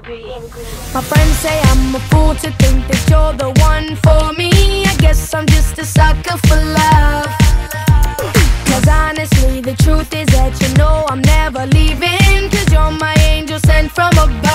My friends say I'm a fool to think that you're the one for me. I guess I'm just a sucker for love. Cause honestly, the truth is that you know I'm never leaving. Cause you're my angel sent from above.